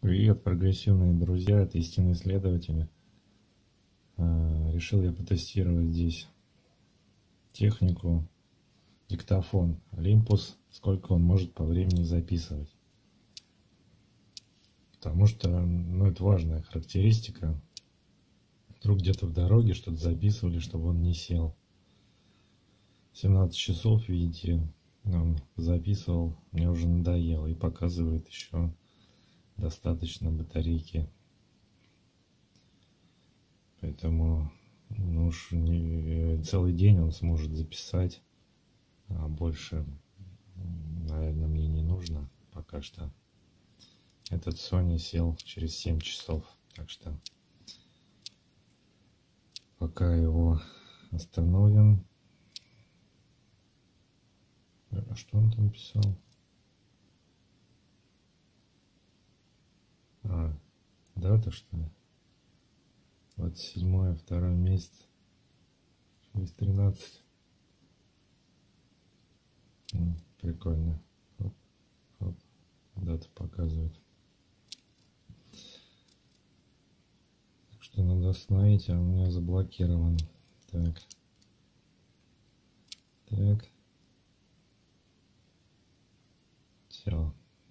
Привет, прогрессивные друзья, это истинные исследователи. Решил я потестировать здесь технику диктофон Olympus, сколько он может по времени записывать. Потому что, это важная характеристика. Вдруг где-то в дороге что-то записывали, чтобы он не сел. 17 часов, видите, он записывал, мне уже надоело, и показывает еще достаточно батарейки. Поэтому уж целый день он сможет записать, а больше, наверное, мне не нужно пока что. Этот Sony сел через 7 часов, так что пока его остановим. Что он там писал? Дата, что ли? 27-е, 2 месяц, через 13. Прикольно. Хоп, хоп, дата показывает. Так что надо остановить, а у меня заблокирован. Так. Все.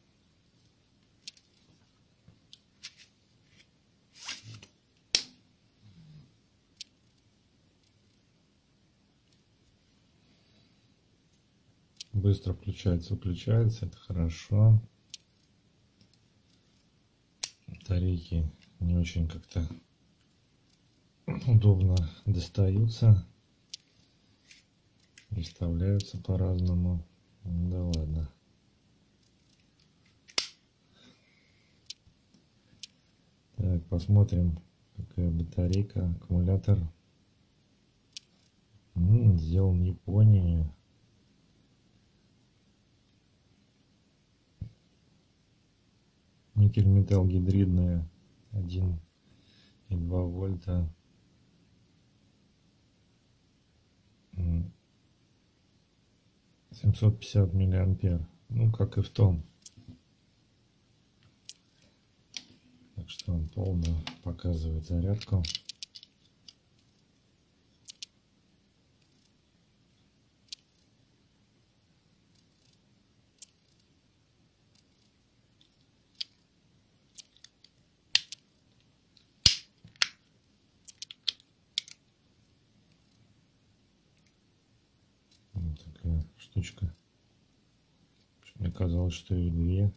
Быстро выключается, это хорошо. Батарейки не очень как-то удобно достаются, выставляются по-разному. Да ладно. Так, посмотрим, какая батарейка, аккумулятор. Сделан в Японии. Никель-металл гидридная, 1,2 вольта. 750 миллиампер. Как и в том. Так что он полно показывает зарядку. Вот такая штучка. Мне казалось, что их две.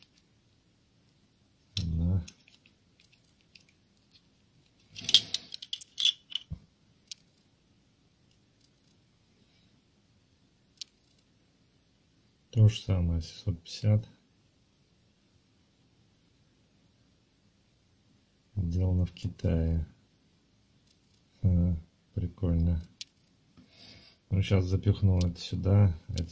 Одна. То же самое, 750. Сделано в Китае. Прикольно. Сейчас запихну это сюда.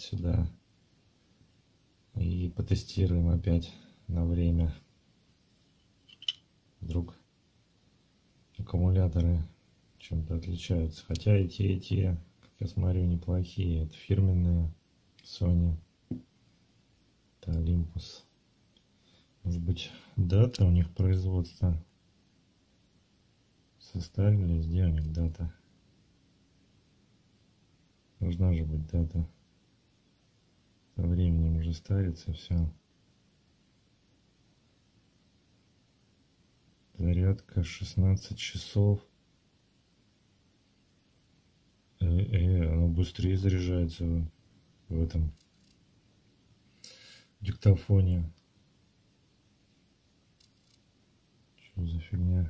И потестируем опять на время. Вдруг аккумуляторы чем-то отличаются. Хотя и те, как я смотрю, неплохие. Это фирменные Sony. Это Olympus. Может быть, дата у них производства составились? Где у них дата? Должна же быть дата. Со временем уже старится все. Зарядка 16 часов. Оно быстрее заряжается в этом диктофоне. Что за фигня?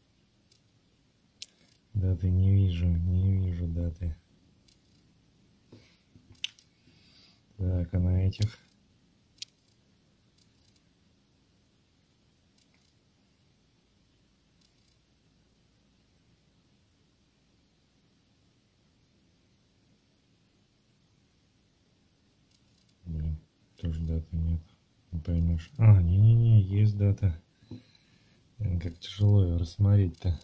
Даты не вижу даты. Так, а на этих? Блин, тоже даты нет. Не поймешь. Не, есть дата. Как тяжело ее рассмотреть-то.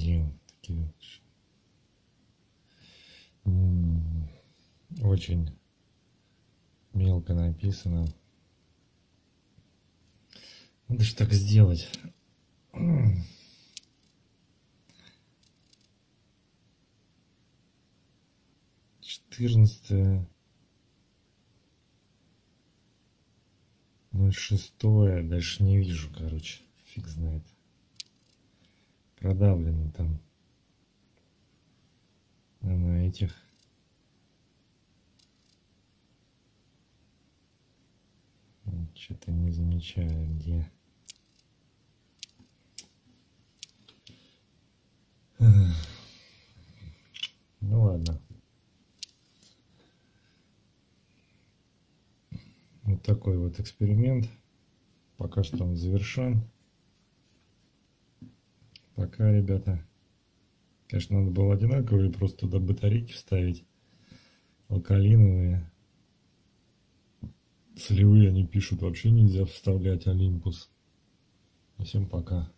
где такие очень мелко написано. Надо же так сделать. 14.06. Дальше не вижу, короче. Фиг знает. Продавлено там. А на этих. Что-то не замечаю, где. Ну ладно. Вот такой вот эксперимент. Пока что он завершен. Пока, ребята. Конечно, надо было одинаковые, просто туда батарейки вставить. Алкалиновые. Солевые они пишут, вообще нельзя вставлять Олимпус. Всем пока.